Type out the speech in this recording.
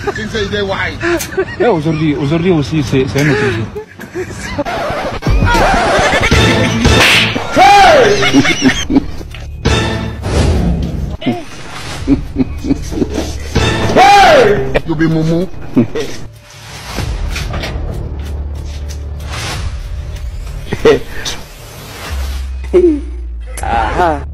Things say they white. Aujourd'hui aussi, c'est un autre jour. You be mumu. Aha.